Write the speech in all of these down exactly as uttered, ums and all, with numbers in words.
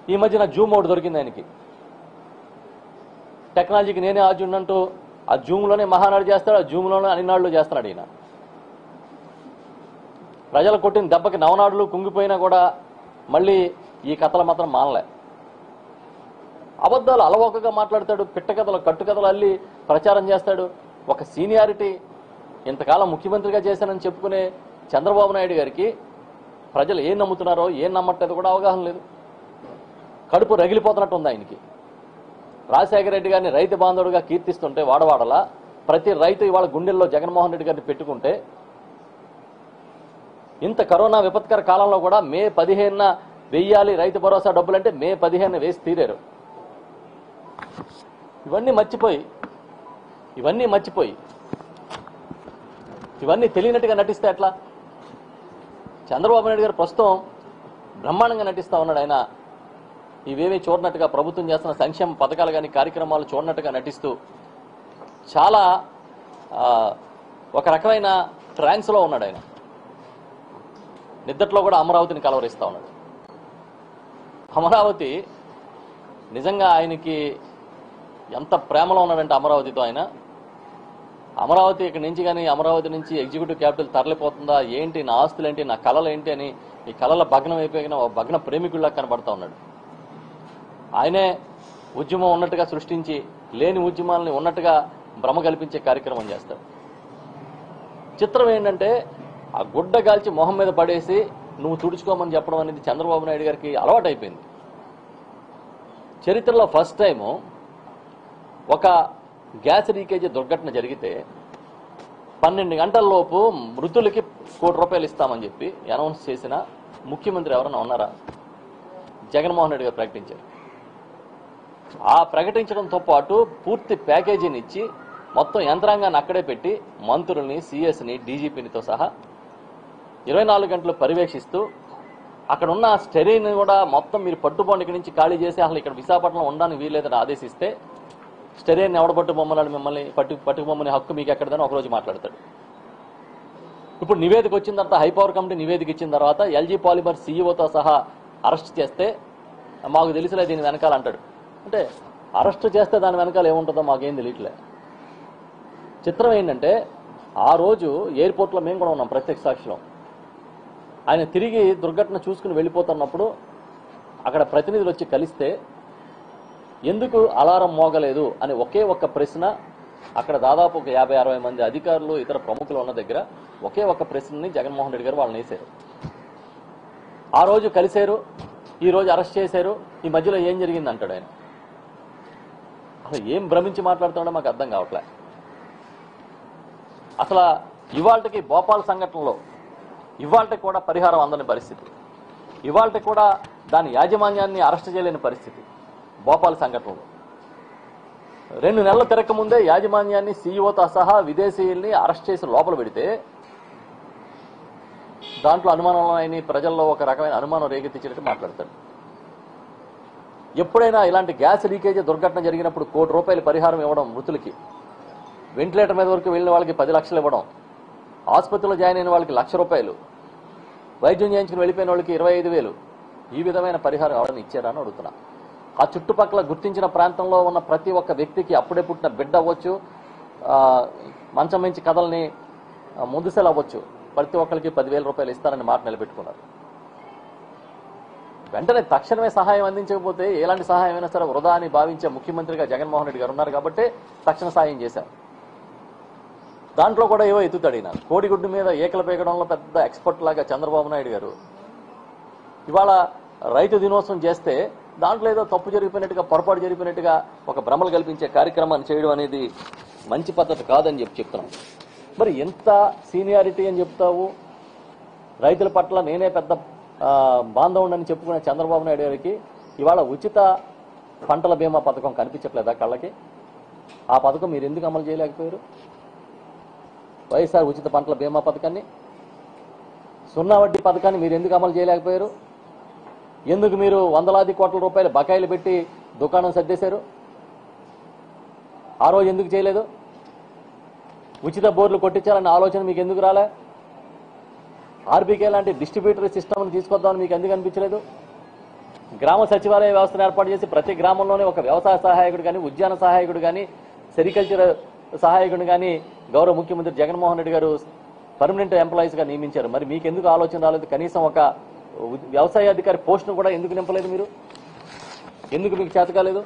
ఈ మధ్యన జూమ్ ఒకటి దొరికింది ఆయనకి. టెక్నాలజీకి నేనే ఆజున్నంటూ ఆ జూమ్లోనే మహానాడు చేస్తాడు, ఆ జూమ్లోనే అన్ని నాళ్ళు చేస్తున్నాడు ఈయన. ప్రజలు కొట్టిన దెబ్బకి నవనాడులు కుంగిపోయినా కూడా మళ్ళీ ఈ కథలు మాత్రం మానలే. అబద్ధాలు అలవోకగా మాట్లాడతాడు, పిట్టకథలు కట్టుకథలు అల్లి ప్రచారం చేస్తాడు. ఒక సీనియారిటీ ఇంతకాలం ముఖ్యమంత్రిగా చేశానని చెప్పుకునే చంద్రబాబు నాయుడు గారికి ప్రజలు ఏం నమ్ముతున్నారో ఏం నమ్మట్లేదో కూడా అవగాహన లేదు. కడుపు రగిలిపోతున్నట్టు ఉంది ఆయనకి. రాజశేఖర రెడ్డి గారిని రైతు బాంధవుడిగా కీర్తిస్తుంటే వాడవాడలా ప్రతి రైతు ఇవాళ గుండెల్లో జగన్మోహన్ రెడ్డి గారిని పెట్టుకుంటే, ఇంత కరోనా విపత్కర కాలంలో కూడా మే పదిహేనున వెయ్యాలి రైతు భరోసా డబ్బులంటే మే పదిహేను వేసి తీరారు. ఇవన్నీ మర్చిపోయి ఇవన్నీ మర్చిపోయి ఇవన్నీ తెలియనట్టుగా నటిస్తే ఎట్లా? చంద్రబాబు నాయుడు గారు ప్రస్తుతం బ్రహ్మాండంగా నటిస్తా ఉన్నాడు. ఆయన ఇవేమీ చూడనట్టుగా ప్రభుత్వం చేస్తున్న సంక్షేమ పథకాలు కానీ కార్యక్రమాలు చూడనట్టుగా నటిస్తూ చాలా ఒక రకమైన ట్రాన్స్లో ఉన్నాడు. ఆయన నిద్దట్లో కూడా అమరావతిని కలవరిస్తూ ఉన్నాడు. అమరావతి నిజంగా ఆయనకి ఎంత ప్రేమలో ఉన్నాడంటే అమరావతితో ఆయన, అమరావతి ఇక్కడి నుంచి కానీ అమరావతి నుంచి ఎగ్జిక్యూటివ్ క్యాపిటల్ తరలిపోతుందా ఏంటి, నా ఆస్తులు ఏంటి, నా కళలు ఏంటి అని ఈ కళల భగ్నం అయిపోయిన భగ్న ప్రేమికుల్లా కనబడతా ఉన్నాడు. ఆయనే ఉద్యమం ఉన్నట్టుగా సృష్టించి లేని ఉద్యమాలని ఉన్నట్టుగా భ్రమ కల్పించే కార్యక్రమం చేస్తాడు. చిత్రం ఏంటంటే ఆ గుడ్డ గాల్చి మొహం మీద పడేసి నువ్వు తుడుచుకోమని చెప్పడం అనేది చంద్రబాబు నాయుడు గారికి అలవాటు అయిపోయింది. చరిత్రలో ఫస్ట్ టైము ఒక గ్యాస్ లీకేజీ దుర్ఘటన జరిగితే పన్నెండు గంటల్లోపు మృతులకి కోటి రూపాయలు ఇస్తామని చెప్పి అనౌన్స్ చేసిన ముఖ్యమంత్రి ఎవరైనా ఉన్నారా? జగన్మోహన్ రెడ్డి గారు ప్రకటించారు. ఆ ప్రకటించడంతో పాటు పూర్తి ప్యాకేజీని ఇచ్చి మొత్తం యంత్రాంగాన్ని అక్కడే పెట్టి మంత్రుల్ని, సీఎస్ని, డీజీపీనితో సహా ఇరవై నాలుగు గంటలు పర్యవేక్షిస్తూ అక్కడ ఉన్న స్టెరీని కూడా మొత్తం మీరు పట్టుబోండి ఇక్కడి నుంచి ఖాళీ చేసి అసలు ఇక్కడ విశాఖపట్నం ఉండడానికి వీల్లేదని ఆదేశిస్తే స్టెరీని ఎవడ పట్టు బొమ్మలాడు మిమ్మల్ని పట్టు పట్టుకు బొమ్మని హక్కు మీకు ఎక్కడదని ఒకరోజు మాట్లాడతాడు. ఇప్పుడు నివేదిక వచ్చిన తర్వాత హైపవర్ కమిటీ నివేదిక ఇచ్చిన తర్వాత ఎల్జీ పాలిమర్ సీఈఓతో సహా అరెస్ట్ చేస్తే మాకు తెలిసిలే దీని వెనకాల అంటాడు. అంటే అరెస్ట్ చేస్తే దాని వెనకాల ఏముంటుందో మాకేం తెలియట్లే. చిత్రం ఏంటంటే ఆ రోజు ఎయిర్పోర్ట్లో మేము కూడా ఉన్నాం ప్రత్యక్ష సాక్షిలో. ఆయన తిరిగి దుర్ఘటన చూసుకుని వెళ్ళిపోతున్నప్పుడు అక్కడ ప్రతినిధులు వచ్చి కలిస్తే ఎందుకు అలారం మోగలేదు అని ఒకే ఒక్క ప్రశ్న అక్కడ దాదాపు ఒక యాభై అరవై మంది అధికారులు ఇతర ప్రముఖులు ఉన్న దగ్గర ఒకే ఒక్క ప్రశ్నని జగన్మోహన్ రెడ్డి గారు వాళ్ళని వేశారు. ఆ రోజు కలిశారు, ఈ రోజు అరెస్ట్ చేశారు, ఈ మధ్యలో ఏం జరిగింది అంటాడు ఆయన. అసలు ఏం భ్రమించి మాట్లాడుతున్నాడో మాకు అర్థం కావట్లే. అసలు ఇవాళకి భోపాల్ సంఘటనలో ఇవాళకి కూడా పరిహారం అందని పరిస్థితి, ఇవాళకి కూడా దాని యాజమాన్యాన్ని అరెస్ట్ చేయలేని పరిస్థితి. భోపాల్ సంఘటనలో రెండు నెలల తిరక ముందే యాజమాన్యాన్ని సీఈఓతో సహా విదేశీయుల్ని అరెస్ట్ చేసి లోపల పెడితే దాంట్లో అనుమానంలో ఆయన ప్రజల్లో ఒక రకమైన అనుమానం రేకెత్తించినట్టు మాట్లాడతాడు. ఎప్పుడైనా ఇలాంటి గ్యాస్ లీకేజీ దుర్ఘటన జరిగినప్పుడు కోటి రూపాయలు పరిహారం ఇవ్వడం మృతులకి, వెంటిలేటర్ మీద వరకు వెళ్ళిన వాళ్ళకి పది లక్షలు ఇవ్వడం, ఆసుపత్రిలో జాయిన్ అయిన వాళ్ళకి లక్ష రూపాయలు, వైద్యం చేయించుకుని వెళ్ళిపోయిన వాళ్ళకి ఇరవై ఐదు వేలు ఈ విధమైన పరిహారం ఎవరైనా ఇచ్చారా అని అడుగుతున్నా. ఆ చుట్టుపక్కల గుర్తించిన ప్రాంతంలో ఉన్న ప్రతి ఒక్క వ్యక్తికి అప్పుడే పుట్టిన బిడ్డ అవ్వచ్చు, మంచం మంచి కథల్ని ముందుసెలు అవ్వచ్చు, ప్రతి ఒక్కరికి పదివేల రూపాయలు ఇస్తారని మాట నిలబెట్టుకున్నారు. వెంటనే తక్షణమే సహాయం అందించకపోతే ఎలాంటి సహాయం అయినా సరే వృధా అని భావించే ముఖ్యమంత్రిగా జగన్మోహన్ రెడ్డి గారు ఉన్నారు కాబట్టి తక్షణ సాయం చేశారు. దాంట్లో కూడా ఏవో ఎత్తుతాడు ఈయన. కోడిగుడ్డు మీద ఏకల పేగడంలో పెద్ద ఎక్స్పర్ట్ లాగా చంద్రబాబు నాయుడు గారు ఇవాళ రైతు దినోత్సవం చేస్తే దాంట్లో ఏదో తప్పు జరిగిపోయినట్టుగా, పొరపాటు జరిగిపోయినట్టుగా ఒక భ్రమలు కల్పించే కార్యక్రమాన్ని చేయడం అనేది మంచి పద్ధతి కాదని చెప్పి చెప్తున్నాం. మరి ఎంత సీనియారిటీ అని చెప్తావు? రైతుల పట్ల నేనే పెద్ద బాంధవుడని చెప్పుకునే చంద్రబాబు నాయుడు గారికి ఇవాళ ఉచిత పంటల బీమా పథకం కనిపించట్లేదా కళ్ళకి? ఆ పథకం మీరు ఎందుకు అమలు చేయలేకపోయారు? వైఎస్ఆర్ ఉచిత పంటల బీమా పథకాన్ని, సున్నా వడ్డీ పథకాన్ని మీరు ఎందుకు అమలు చేయలేకపోయారు? ఎందుకు మీరు వందలాది కోట్ల రూపాయలు బకాయిలు పెట్టి దుకాణం సర్దేశారు? ఆ రోజు ఎందుకు చేయలేదు? ఉచిత బోర్లు కొట్టించాలన్న ఆలోచన మీకు ఎందుకు రాలే? ఆర్బీకే లాంటి డిస్ట్రిబ్యూటరీ సిస్టమ్ని తీసుకొద్దామని మీకు ఎందుకు అనిపించలేదు? గ్రామ సచివాలయ వ్యవస్థను ఏర్పాటు చేసి ప్రతి గ్రామంలోనే ఒక వ్యవసాయ సహాయకుడు కానీ ఉద్యాన సహాయకుడు కానీ సెరికల్చర్ సహాయకుడు కానీ గౌరవ ముఖ్యమంత్రి జగన్మోహన్ రెడ్డి గారు పర్మనెంట్ ఎంప్లాయీస్గా నియమించారు. మరి మీకు ఎందుకు ఆలోచన రాలేదు? కనీసం ఒక వ్యవసాయ అధికారి పోస్టును కూడా ఎందుకు నింపలేదు? మీరు ఎందుకు మీకు చేత కాలేదు?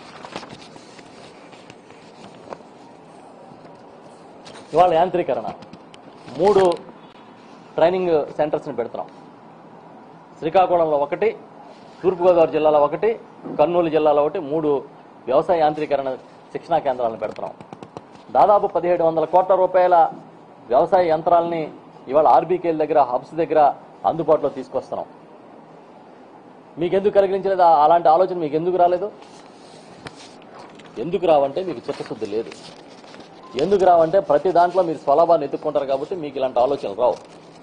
ఇవాళ యాంత్రీకరణ మూడు ట్రైనింగ్ సెంటర్స్ని పెడుతున్నాం. శ్రీకాకుళంలో ఒకటి, తూర్పుగోదావరి జిల్లాలో ఒకటి, కర్నూలు జిల్లాలో ఒకటి, మూడు వ్యవసాయ యాంత్రీకరణ శిక్షణా కేంద్రాలను పెడుతున్నాం. దాదాపు పదిహేడు వందల కోట్ల రూపాయల వ్యవసాయ యంత్రాలని ఇవాళ ఆర్బీకేల దగ్గర, హబ్స్ దగ్గర అందుబాటులో తీసుకొస్తున్నాం. మీకెందుకు కలిగించలేదు? అలాంటి ఆలోచన మీకు ఎందుకు రాలేదు? ఎందుకు రావంటే మీకు చిత్తశుద్ధి లేదు. ఎందుకు రావంటే ప్రతి దాంట్లో మీరు స్వలాభాన్ని ఎత్తుక్కుంటారు కాబట్టి మీకు ఇలాంటి ఆలోచనలు రావు.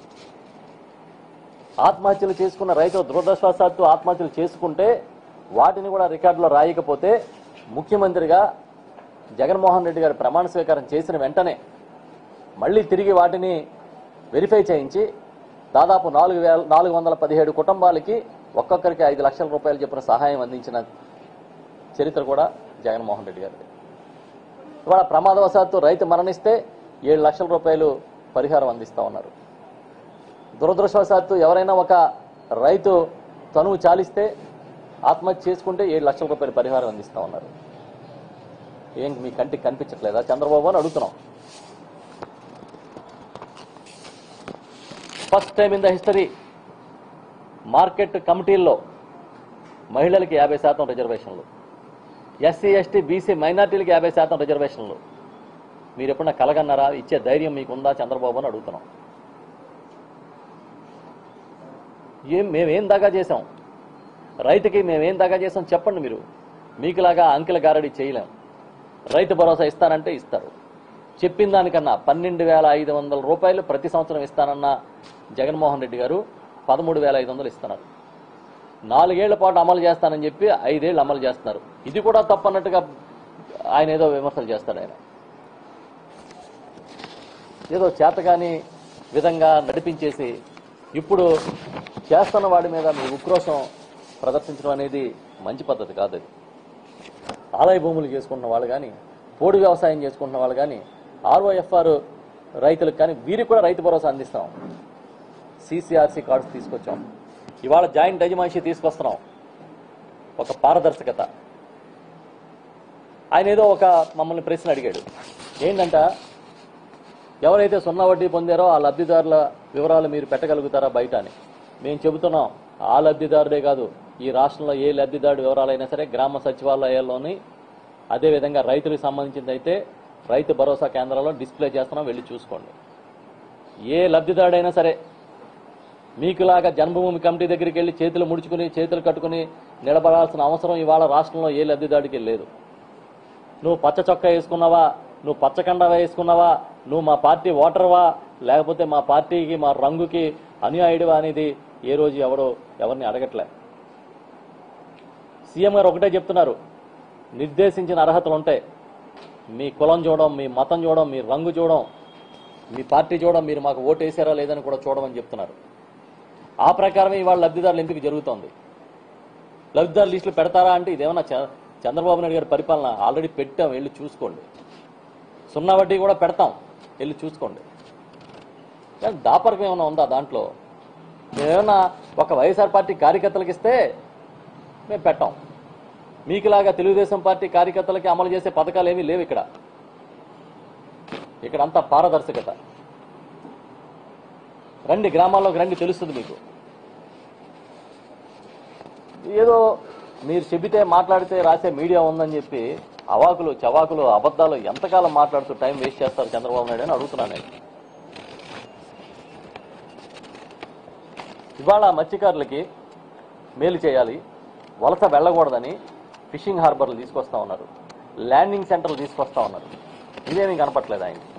ఆత్మహత్యలు చేసుకున్న రైతులు దురదృష్టవశాత్తు ఆత్మహత్యలు చేసుకుంటే వాటిని కూడా రికార్డులో రాయకపోతే ముఖ్యమంత్రిగా జగన్మోహన్ రెడ్డి గారు ప్రమాణ స్వీకారం చేసిన వెంటనే మళ్ళీ తిరిగి వాటిని వెరిఫై చేయించి దాదాపు నాలుగు వేల నాలుగు వందల పదిహేడు కుటుంబాలకి ఒక్కొక్కరికి ఐదు లక్షల రూపాయలు చెప్పిన సహాయం అందించిన చరిత్ర కూడా జగన్మోహన్ రెడ్డి గారిది. ఇవాళ ప్రమాదవశాత్తు రైతు మరణిస్తే ఏడు లక్షల రూపాయలు పరిహారం అందిస్తా ఉన్నారు. దురదృష్టవశాత్తు ఎవరైనా ఒక రైతు తనువు చాలిస్తే ఆత్మహత్య చేసుకుంటే ఏడు లక్షల రూపాయలు పరిహారం అందిస్తా ఉన్నారు. ఏం మీ కంటికి కనిపించట్లేదా చంద్రబాబు అని అడుగుతున్నాం. First time in the history market కమిటీల్లో మహిళలకి యాభై శాతం రిజర్వేషన్లు, ఎస్సీ ఎస్టీ బీసీ మైనార్టీలకి యాభై శాతం రిజర్వేషన్లు. మీరు ఎప్పుడన్నా కలగన్నారా? ఇచ్చే ధైర్యం మీకుందా చంద్రబాబు అని అడుగుతున్నాం. ఏం మేమేం దాకా చేసాం? రైతుకి మేమేం దాకా చేసాం చెప్పండి. మీరు మీకులాగా అంకెల గారడి చేయలేం. రైతు భరోసా ఇస్తానంటే ఇస్తారు. చెప్పిన దానికన్నా పన్నెండు వేల ఐదు వందల రూపాయలు ప్రతి సంవత్సరం ఇస్తానన్న జగన్మోహన్ రెడ్డి గారు పదమూడు వేల ఐదు వందలు ఇస్తున్నారు. నాలుగేళ్ల పాటు అమలు చేస్తానని చెప్పి ఐదేళ్లు అమలు చేస్తున్నారు. ఇది కూడా తప్పన్నట్టుగా ఆయన ఏదో విమర్శలు చేస్తాడు. ఆయన ఏదో చేతగాని విధంగా నడిపించేసి ఇప్పుడు చేస్తున్న వాడి మీద మీ ఉక్రోషం ప్రదర్శించడం అనేది మంచి పద్ధతి కాదు. అది ఆలయ భూములు చేసుకుంటున్న వాళ్ళు కానీ, పోడు వ్యవసాయం చేసుకుంటున్న వాళ్ళు కానీ, ఆర్ఓఎఫ్ఆర్ రైతులకు కానీ వీరికి కూడా రైతు భరోసా అందిస్తాం. సిసిఆర్సి కార్డ్స్ తీసుకొచ్చాం. ఇవాళ జాయింట్ యజమానిషి తీసుకొస్తున్నాం. ఒక పారదర్శకత. ఆయన ఏదో ఒక మమ్మల్ని ప్రశ్న అడిగాడు. ఏంటంట, ఎవరైతే సున్నా వడ్డీ పొందారో ఆ లబ్ధిదారుల వివరాలు మీరు పెట్టగలుగుతారా బయట అని. మేము చెబుతున్నాం, ఆ లబ్ధిదారుడే కాదు, ఈ రాష్ట్రంలో ఏ లబ్ధిదారుడు వివరాలైనా సరే గ్రామ సచివాలయాల్లోని, అదేవిధంగా రైతులకు సంబంధించింది అయితే రైతు భరోసా కేంద్రాల్లో డిస్ప్లే చేస్తున్నాం, వెళ్ళి చూసుకోండి. ఏ లబ్ధిదారుడైనా సరే మీకులాగా జన్మభూమి కమిటీ దగ్గరికి వెళ్ళి చేతులు ముడుచుకుని చేతులు కట్టుకుని నిలబడాల్సిన అవసరం ఇవాళ రాష్ట్రంలో ఏ లబ్ధిదారుడికి లేదు. నువ్వు పచ్చ చొక్కా వేసుకున్నావా, నువ్వు పచ్చకండా వేసుకున్నావా, నువ్వు మా పార్టీ ఓటర్వా, లేకపోతే మా పార్టీకి మా రంగుకి అనుయాయుడివా అనేది ఏ రోజు ఎవడో ఎవరిని అడగట్లే. సీఎం గారు ఒకటే చెప్తున్నారు, నిర్దేశించిన అర్హతలు ఉంటాయి. మీ కులం చూడడం, మీ మతం చూడడం, మీ రంగు చూడడం, మీ పార్టీ చూడడం, మీరు మాకు ఓటు వేసారా లేదని కూడా చూడమని చెప్తున్నారు. ఆ ప్రకారమే ఇవాళ లబ్ధిదారుల ఎంపిక జరుగుతోంది. లబ్ధిదారు లిస్టులు పెడతారా అంటే ఇదేమన్నా చంద్రబాబు నాయుడు గారి పరిపాలన? ఆల్రెడీ పెట్టాం, వెళ్ళి చూసుకోండి. సున్నా వడ్డీ కూడా పెడతాం, వెళ్ళి చూసుకోండి. కానీ దాపరికం ఏమైనా ఉందా దాంట్లో? మేమేమన్నా ఒక వైఎస్ఆర్ పార్టీ కార్యకర్తలకు ఇస్తే మేము పెట్టాం. మీకులాగా తెలుగుదేశం పార్టీ కార్యకర్తలకి అమలు చేసే పథకాలు ఏమీ లేవు ఇక్కడ. ఇక్కడ అంతా పారదర్శకత. రండి, గ్రామాల్లోకి రండి, తెలుస్తుంది మీకు. ఏదో మీరు చెబితే మాట్లాడితే రాసే మీడియా ఉందని చెప్పి అవాకులు చవాకులు అబద్ధాలు ఎంతకాలం మాట్లాడుతూ టైం వేస్ట్ చేస్తారు చంద్రబాబు నాయుడు అని అడుగుతున్నాను నేను. ఇవాళ మత్స్యకారులకి మేలు చేయాలి, వలస వెళ్ళకూడదని ఫిషింగ్ హార్బర్లు తీసుకొస్తా ఉన్నారు, ల్యాండింగ్ సెంటర్లు తీసుకొస్తా ఉన్నారు. ఇదేమీ కనపట్లేదు ఆయన.